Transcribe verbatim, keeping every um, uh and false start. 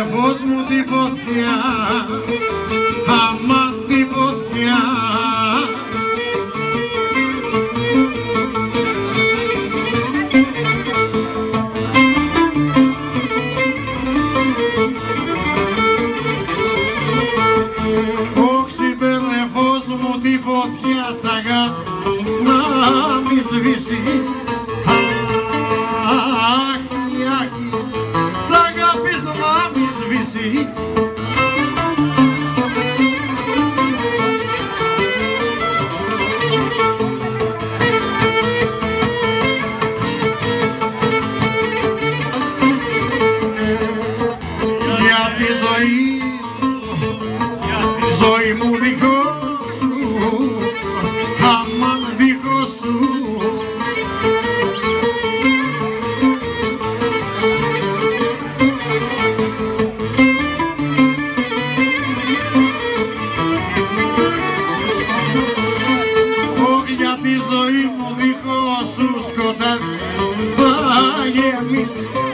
φως μου τη φωτιά, άμα τη φωτιά. Όχι παίρνε φως μου τη φωτιά τσαγά να μη σβήσει. Αχι, αχι, τ' αγάπης να μη σβήσει. Για τη ζωή, ζωή μου δικός σου, αμάν δικός σου. Όχι για τη ζωή μου δικός σου σκοτάδι θα γεμίσει.